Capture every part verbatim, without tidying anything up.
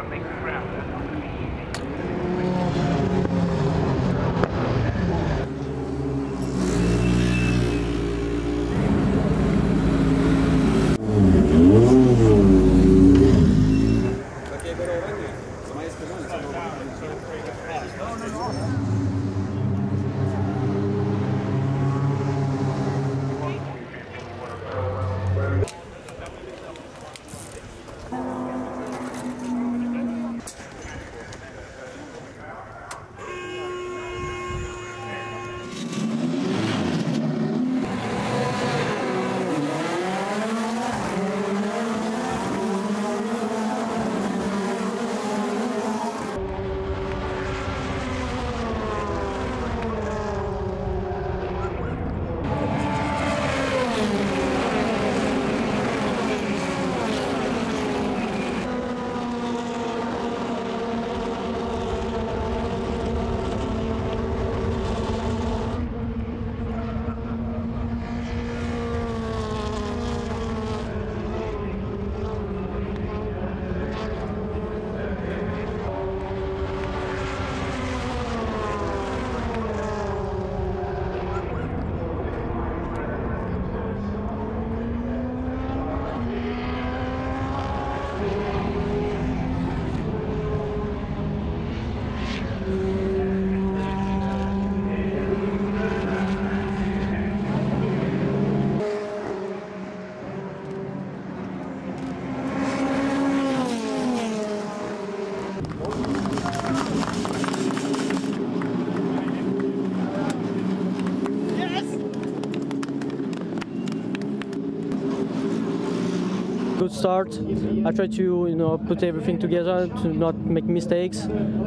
Good start. I try to, you know, put everything together to not make mistakes.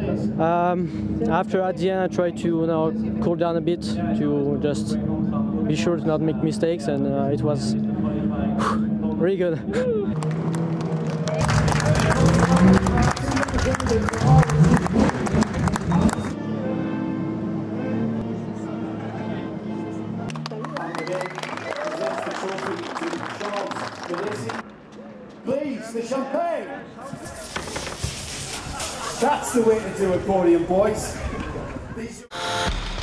Um, after at the end, I try to, you know, cool down a bit to just be sure to not make mistakes, and uh, it was really good. Please, the champagne! That's the way to do a podium, boys. These